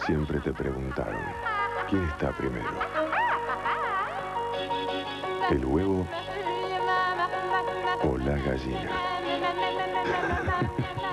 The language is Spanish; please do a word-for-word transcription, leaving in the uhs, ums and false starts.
Siempre te preguntaron, ¿quién está primero? ¿El huevo o la gallina?